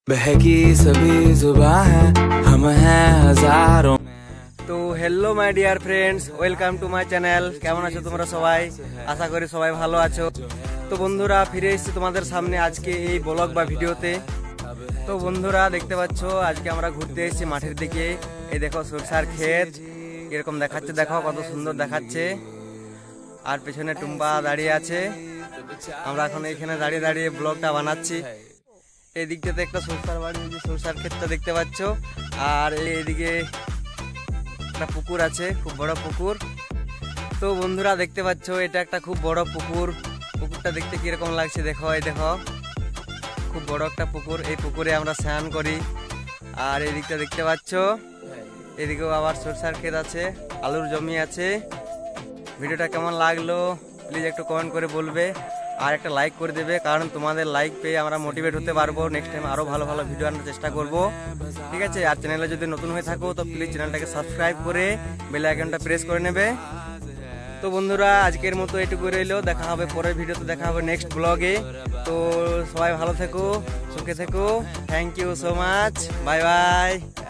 बहकी सभी जुबां है हम हैं हजारों। তো hello my dear friends, welcome to my channel. কেমন আছো তোমরা সবাই? আশা করি সবাই ভালো আছো। তো বন্ধুরা, ফিরে এসেছি তোমাদের সামনে আজকে এই ব্লগ বা ভিডিওতে। তো বন্ধুরা, দেখতে পাচ্ছ আজকে আমরা ঘুরতে এসেছি মাঠের দিকে। এই দেখো সরষার ক্ষেত এরকম দেখাচ্ছে, দেখো কত সুন্দর দেখাচ্ছে। আর পেছনে টুম্বা দাঁড়িয়ে আছে। আমরা এখন এখানে দাঁড়িয়ে দাঁড়িয়ে ব্লগটা বানাচ্ছি। এই দিকটাতে একটা সরষার বাড়ি, যে সরষার ক্ষেতটা দেখতে পাচ্ছ। আর এইদিকে একটা পুকুর আছে, খুব বড় পুকুর। তো বন্ধুরা দেখতে পাচ্ছ এটা একটা খুব বড় পুকুর। পুকুরটা দেখতে কিরকম লাগছে দেখো, এই দেখো খুব বড় একটা পুকুর। এই পুকুরে আমরা স্নান করি। আর এই দিকটা দেখতে পাচ্ছ, এদিকেও আবার সরষার ক্ষেত আছে, আলুর জমি আছে। ভিডিওটা কেমন লাগলো প্লিজ একটু কমেন্ট করে বলবে, আর একটা লাইক করে দেবে, কারণ তোমাদের লাইক পেয়ে আমরা মোটিভেট হতে পারবো। নেক্সট টাইম আরো ভালো ভালো ভিডিও আনার চেষ্টা করব, ঠিক আছে? আর চ্যানেলে যদি নতুন হয়ে থাকো তো প্লিজ চ্যানেলটাকে সাবস্ক্রাইব করে বেল আইকনটা প্রেস করে নেবে। তো বন্ধুরা, আজকের মতো এটুকু রইলো। দেখা হবে পরের ভিডিওতে, দেখা হবে নেক্সট ব্লগে। তো সবাই ভালো থেকো, সুখে থেকো। Thank you so much, bye by.